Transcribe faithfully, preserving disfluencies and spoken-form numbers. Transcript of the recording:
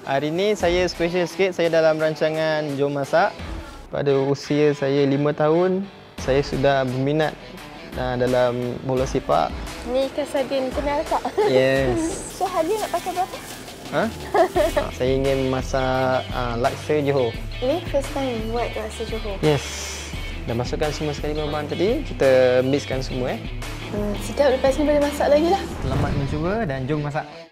Hari ni saya special sikit, saya dalam rancangan Jom Masak. Pada usia saya lima tahun, saya sudah berminat uh, dalam bola sepak. Ni ikan sardin kenal tak? Yes. So hari nak pakai berapa? Ha? Saya ingin masak uh, laksa Johor. Ni first time buat laksa Johor. Yes. Dah masukkan semua sekali bahan tadi, kita mixkan semua eh. Hmm, sedap, lepas ni boleh masak lagi lah. Selamat mencuba dan jom masak.